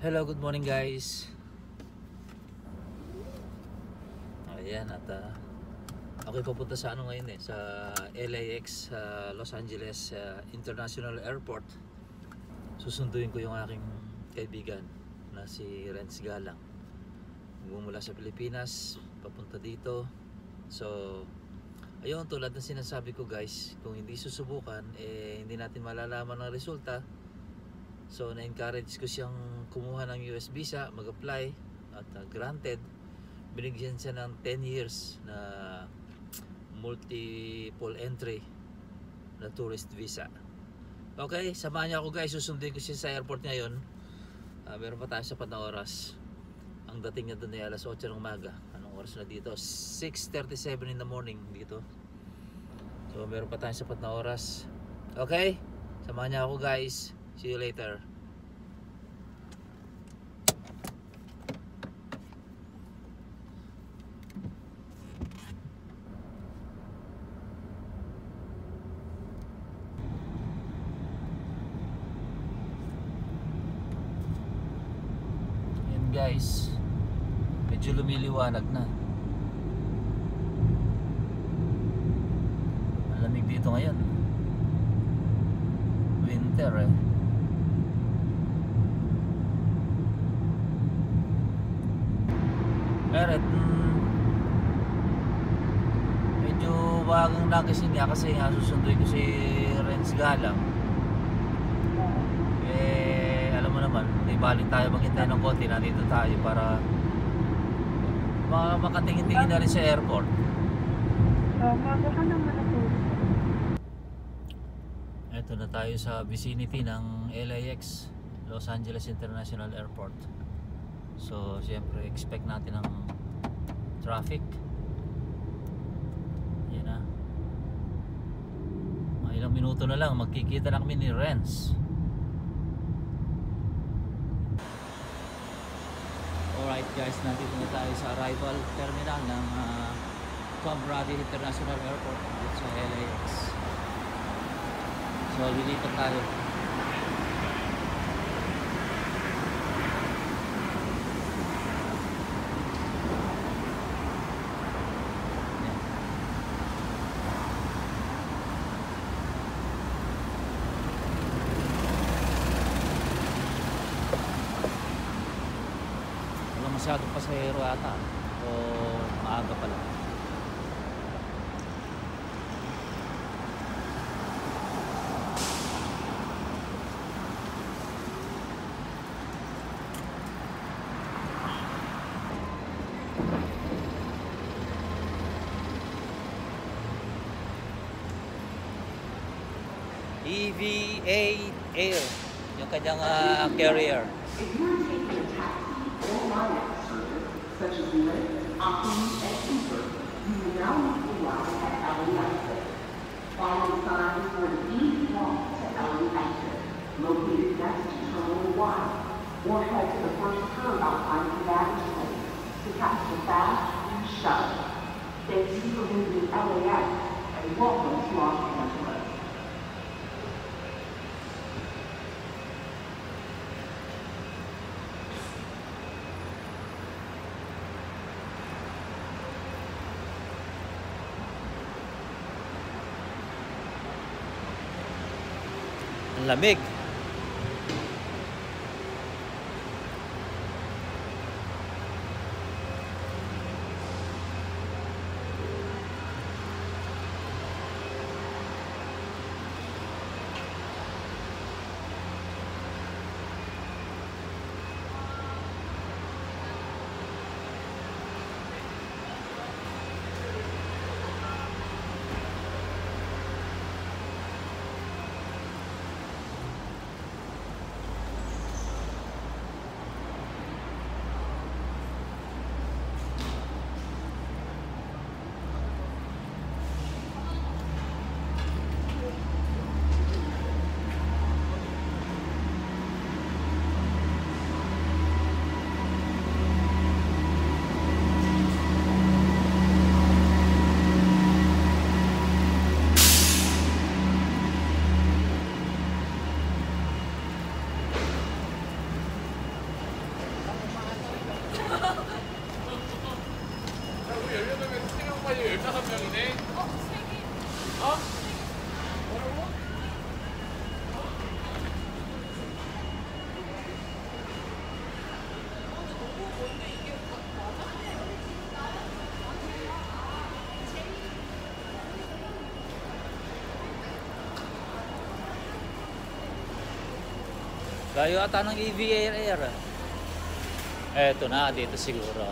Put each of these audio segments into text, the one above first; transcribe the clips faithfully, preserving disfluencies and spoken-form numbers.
Hello, good morning guys. Ayan at uh, ako'y pupunta sa ano ngayon eh, sa L A X, uh, Los Angeles uh, International Airport. Susunduin ko yung aking kaibigan na si Renz Galang. Mula sa Pilipinas, papunta dito. So, ayun, tulad ng sinasabi ko guys, kung hindi susubukan, eh hindi natin malalaman ang resulta. So, na-encourage ko siyang kumuha ng U S visa, mag-apply at uh, granted. Binigyan siya ng ten years na multiple entry na tourist visa. Okay, samahan niyo ako guys, susundin ko siya sa airport ngayon. Uh, meron pa tayo sapat na oras. Ang dating niya doon ay alas otso ng umaga. Anong oras na dito? six thirty-seven in the morning dito. So, meron pa tayo sapat na oras. Okay, samahan niyo ako guys. See you later. Yan guys, medyo lumiliwanag na. Malamig dito ngayon. Winter eh. Pero mm, medyo bagang nagising niya kasi nga susunduin ko si Renz Galang. Eh alam mo naman, di balik tayo maghintay ng konti, nandito tayo para makatingin-tingin na rin sa airport. Ito na tayo sa vicinity ng L A X, Los Angeles International Airport. So, siyempre, expect natin ang traffic. Yan na. Mga ilang minuto na lang, magkikita na kami ni Renz. Alright guys, nandito na tayo sa arrival terminal ng uh, Tom Brady International Airport dito sa L A X. So, lilipat tayo. Masyadong pasahero ata o maaga pa lang. E V A Air yung kanyang uh, carrier. Such as Lyft, Optimus, and Uber, you will now need to arrive at L A exit. Follow signs for the easy walk to L A exit, located next to Terminal one, or head to the first curb outside the baggage place to catch the fast and shuttle. Thank you for visiting L A X, and welcome to Los Angeles. Lamig. Layo ata ng E V Air Air. Eto na, dito siguro.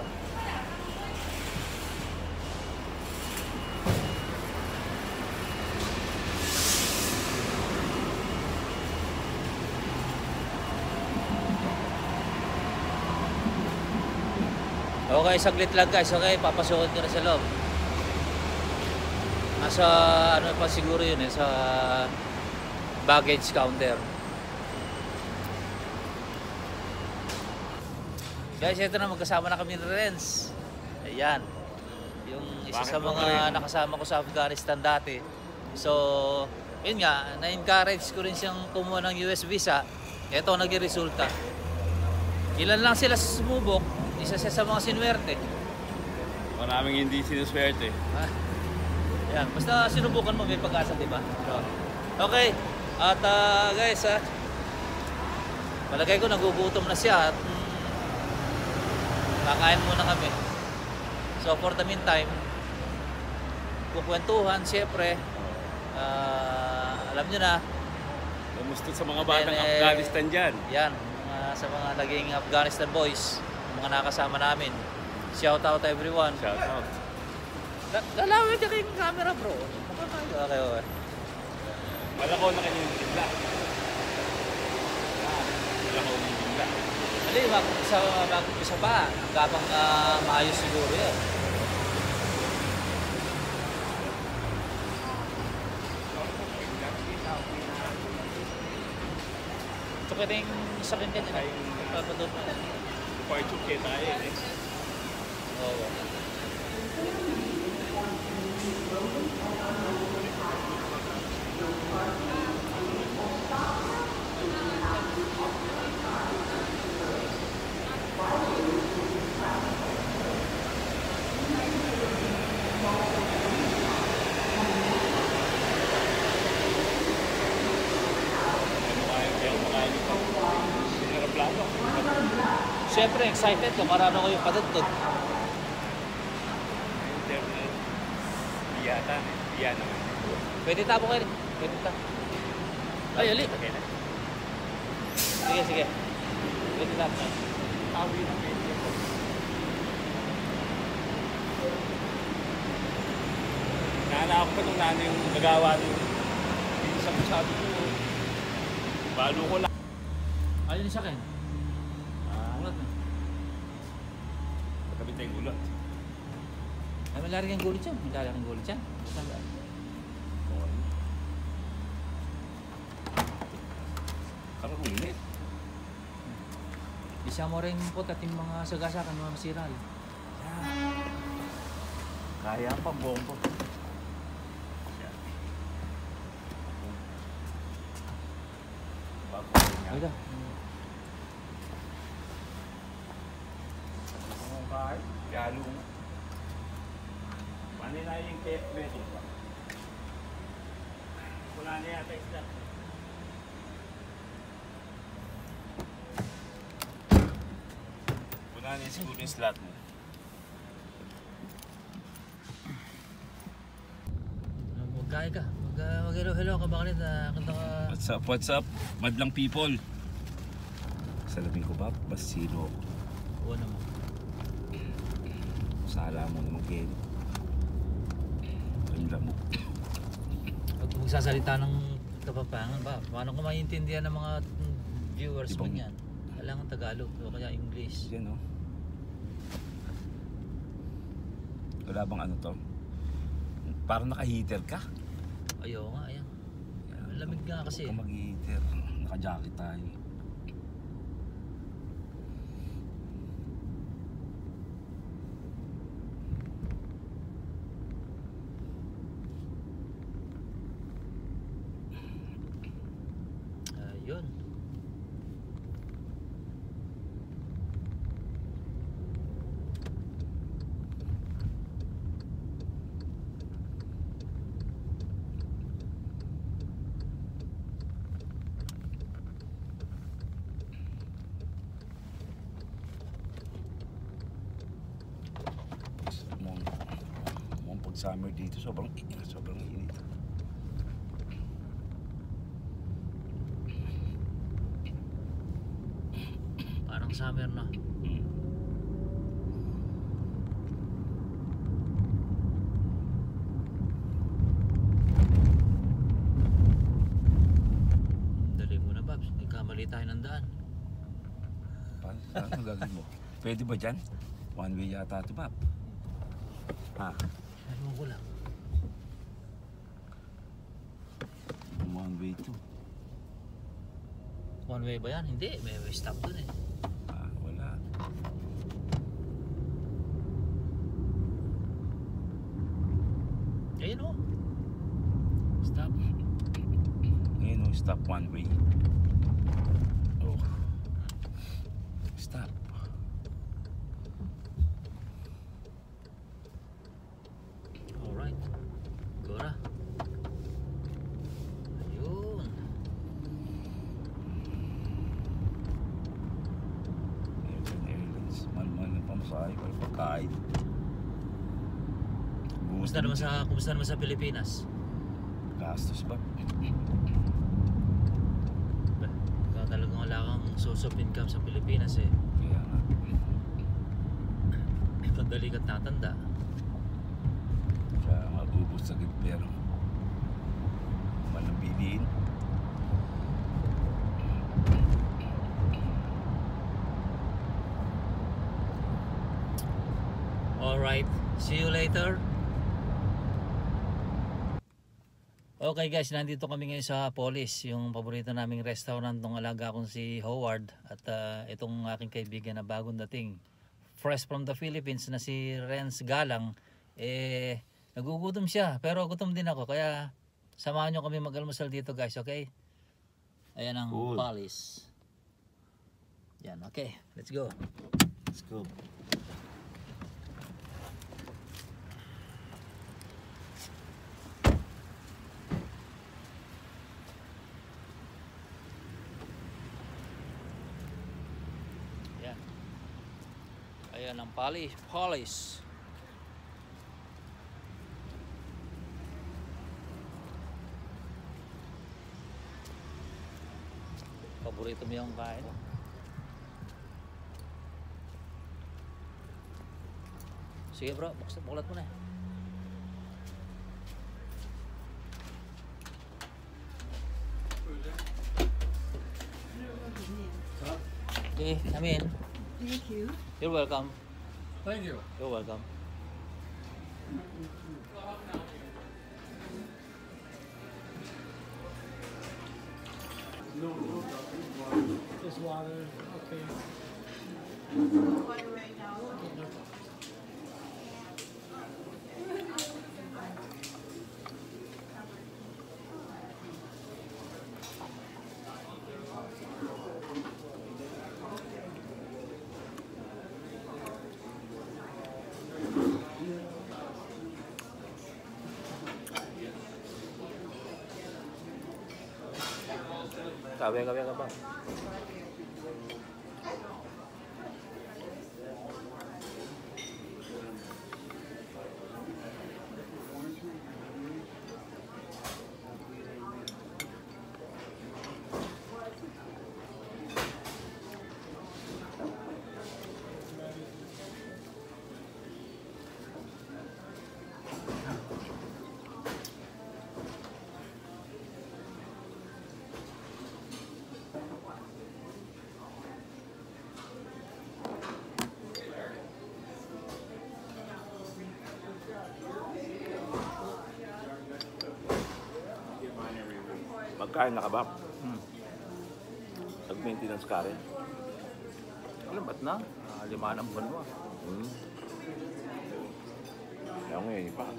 Okay, saglit lang guys. Okay, papasukin ko na sa loob. Nasa ano pa siguro yun eh, sa baggage counter. Guys, ito na, magkasama na kami ni Renz. Ayan. Yung isa Bakit sa mo mga rin? nakasama ko sa Afghanistan dati. So, yun nga, na-encourage ko rin siyang kumuha ng U S visa. Ito naging resulta. Ilan lang sila sumubok, isa siya sa mga sinuwerte. Maraming hindi sinuswerte. Ah, yan, basta sinubukan mo, may pag-asa, di ba? So, okay, at ah, guys, ah, palagay ko nagugutom na siya at mm, kakain muna kami. So for the meantime, kukwentuhan, siyempre, ah, alam nyo na, Kumusta sa mga batang And, eh, Afghanistan dyan? yan, mga, sa mga naging Afghanistan boys, mga nakasama namin. Shout out everyone. Shout out. Lalawin ka kayong camera, bro. Okay, okay. Malakaw na kanyang bigla. Malakaw na yung bigla. Hindi, mag-isa, mag-isa pa. Gabang uh, maayos siguro yan. Ito ka rin sa akin ganyan. Ay, papadot mo. Parchuk kaya tayo eh. Oo. Siyempre, excited ka. Marano ko yung padagtog. Internet. Biyata. Biya naman. Pwede tabo kayo. Pwede ta. Ay, ali. Okay na. Sige, sige. Pwede tabo kayo. Tawi na pwede. Nahanap ko nung nano yung nagawa nung isang sabi ko. Balo ko lang. Ayun sa akin. Ulat na. Pagkabit tayong ulat. Ay, malari kang gulit yan. Malari kang gulit yan. Saan Karang ulit. Isa mo rin po at yung mga sagasakan, mga masiral. Kaya pa bombo. Bago niya. Ay da. Ang kahit, galo nga. Paano na yung kaya beso pa? Wala na yata isda. Wala na yung siguro yung slot mo. Magkaya ka. Mag, uh, mag-hello-hello ka bakit na kanta ka. What's up, what's up? Madlang people. Salamin ko ba? Basilo. Oo naman. Sala mo naman kayo. Ganda mo. Pag magsasalita ng Kapampangan ba, paano ko maintindihan ng mga viewers mo Ibang- niyan? Kailangan Tagalog o kaya English. Yan o. Wala bang ano to? Parang naka-heater ka. Ayaw nga, ayan. Lamig nga kasi. Huwag ka mag-heater. Naka-jacket tayo. Ayun. Mong, mong pag summer dito, sobrang init. Sobrang init. pang summer na. Hmm. Dali mo na, Babs. Nagkamali tayo ng daan. Paano? Ano gagawin mo? Pwede ba dyan? One way yata ito, Bab. Ha? Ano ko lang. One way ito. One way ba yan? Hindi. May may stop dun eh. Ah, wala. Ayun o. Stop. Ngayon, oh, stop one way. Oh. Stop. Alright. Go na. Ayun. Airline Airlines. Mahal-mahal ng pamasahe. Wala pagkain. Kumusta naman sa, kumusta naman sa Pilipinas? Gastos ba? Ikaw talagang wala kang source of income sa Pilipinas eh. Kaya nga. Madali ka't tatanda. Kaya nga ubos agad pero walang biliin. Alright. See you later. Okay guys, nandito kami ngayon sa Polis, yung paborito naming restaurant ng alaga kong si Howard at uh, itong aking kaibigan na bagong dating fresh from the Philippines na si Renz Galang. Eh, nagugutom siya pero gutom din ako kaya samahan nyo kami mag-almusal dito guys, okay? Ayan ang Cool. Polis. Yan, okay, let's go. Let's go. Ayan. Ayan ang Polis. Polis. Paborito mo yung kain. Sige bro, buksan, bukulat mo na. Okay, come in. Thank you. You're welcome. Thank you. You're welcome. Just water. Okay. Kawin, kawin ka ba? Magkain na ka ba? Hmm. Nag-maintenance ka rin? Alam, ba't na? Uh, lima ng buwan mo. Hmm. Kaya ngayon pa.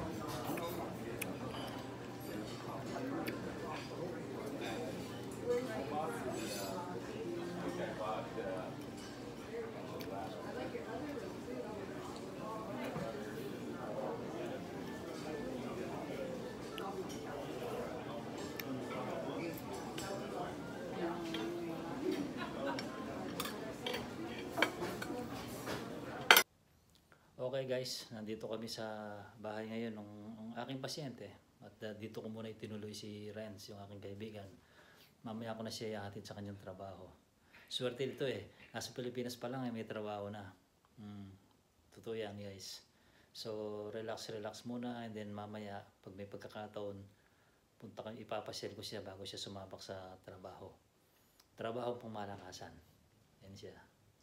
Okay guys, nandito kami sa bahay ngayon ng, ng aking pasyente at uh, dito ko muna itinuloy si Renz, yung aking kaibigan. Mamaya ko na siya ihatid sa kanyang trabaho. Swerte dito eh. Nasa Pilipinas pa lang eh, may trabaho na. Hmm. Totoo yan guys. So relax relax muna and then mamaya pag may pagkakataon punta ka, ipapasyal ko siya bago siya sumabak sa trabaho. Trabaho pang malakasan. Yan siya.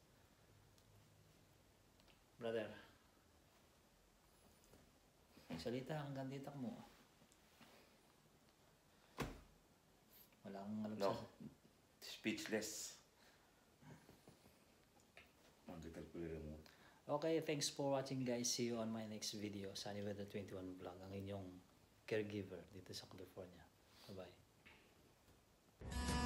Brother. Salita hanggang dito mo. Wala kang alam No. sa... Speechless. Magital ko yung remote. Okay, thanks for watching guys. See you on my next video. Sunny Weather twenty-one Vlog. Ang inyong caregiver dito sa California. Bye-bye.